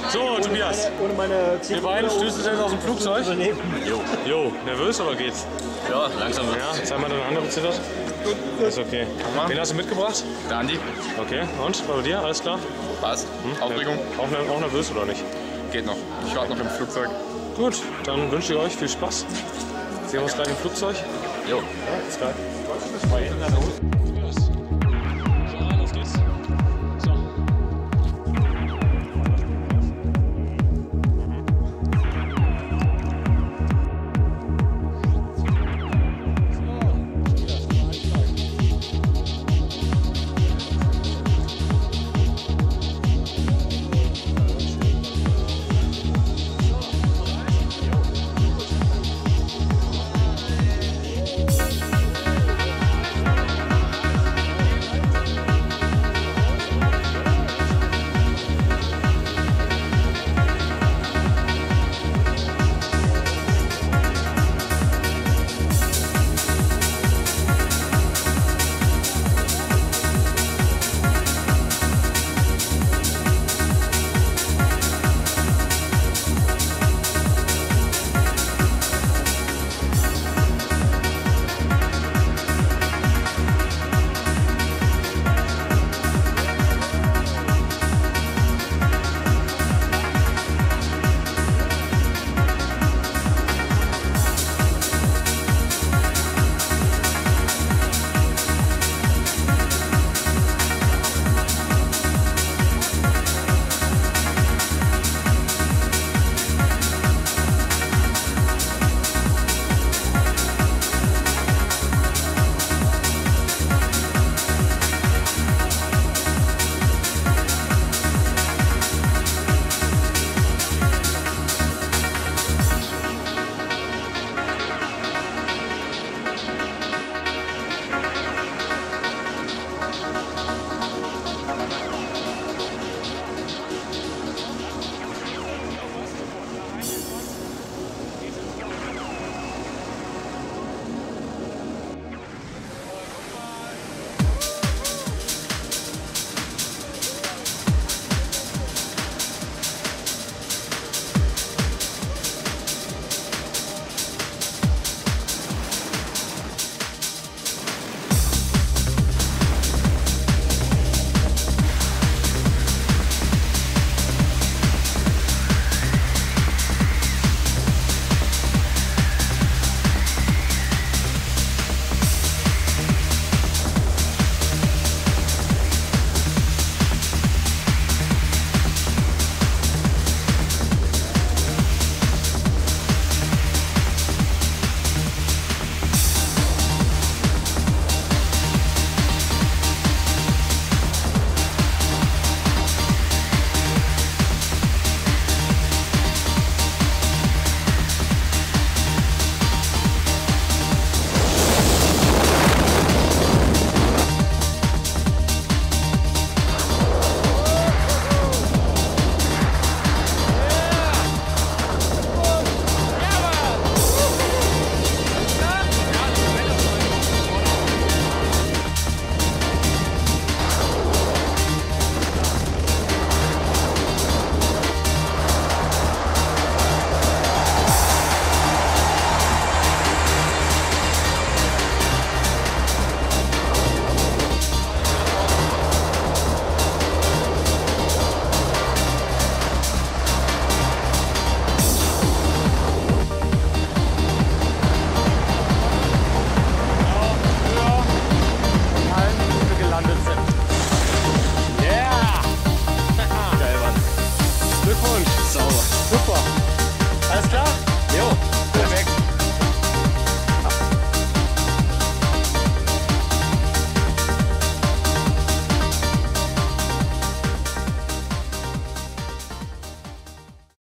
So, Tobias. Ohne meine Wir beiden stößen jetzt aus dem Flugzeug. Jo, nervös, aber geht's? Ja, langsam wird Ja, zeig mal deine Hand, ob es zittert. Ist okay. Wen hast du mitgebracht? Der Andi. Okay, und bei dir? Alles klar? Passt. Aufregung? Auch nervös oder nicht? Geht noch. Ich warte noch im Flugzeug. Gut, dann wünsche ich euch viel Spaß. Sehen wir uns gleich im Flugzeug. Jo. Ja, ist geil.